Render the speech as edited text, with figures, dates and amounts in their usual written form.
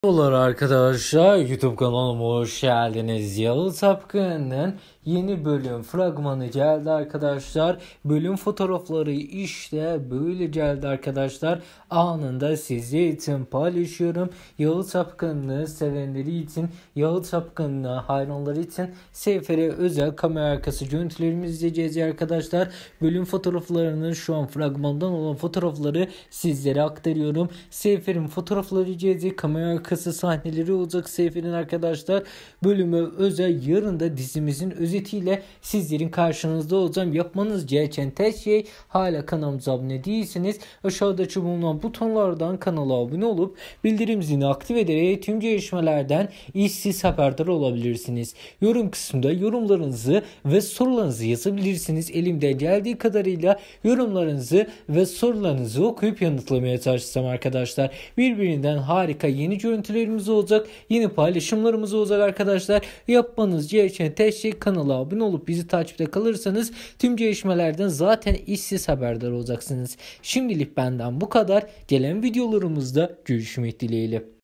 Merhabalar arkadaşlar, YouTube kanalıma hoş geldiniz. Yalı Sapkın'ın yeni bölüm fragmanı geldi arkadaşlar. Bölüm fotoğrafları işte böyle geldi arkadaşlar. Anında sizler için paylaşıyorum. Yalı Sapkın'ı sevenleri için, Yalı Sapkın'ı hayranları için Seyfer'e özel kamera arkası görüntülerimizi izleyeceğiz arkadaşlar. Bölüm fotoğraflarının şu an fragmandan olan fotoğrafları sizlere aktarıyorum. Seyfer'in fotoğrafları izleyeceğiz. Kamera arkası sahneleri olacak Seyfer'in arkadaşlar. Bölüme özel yarın da dizimizin özetiyle sizlerin karşınızda olacağım. Yapmanız gereken tek şey, hala kanalımıza abone değilseniz aşağıdaki bulunan butonlardan kanala abone olup bildirim zilini aktif ederek tüm gelişmelerden işsiz haberdar olabilirsiniz. Yorum kısmında yorumlarınızı ve sorularınızı yazabilirsiniz. Elimden geldiği kadarıyla yorumlarınızı ve sorularınızı okuyup yanıtlamaya çalışacağım arkadaşlar. Birbirinden harika yeni görüntülerimiz olacak. Yeni paylaşımlarımız olacak arkadaşlar. Yapmanız gereken tek şey kanala abone olup bizi takipte kalırsanız tüm gelişmelerden zaten işsiz haberdar olacaksınız. Şimdilik benden bu kadar. Gelen videolarımızda görüşmek dileğiyle.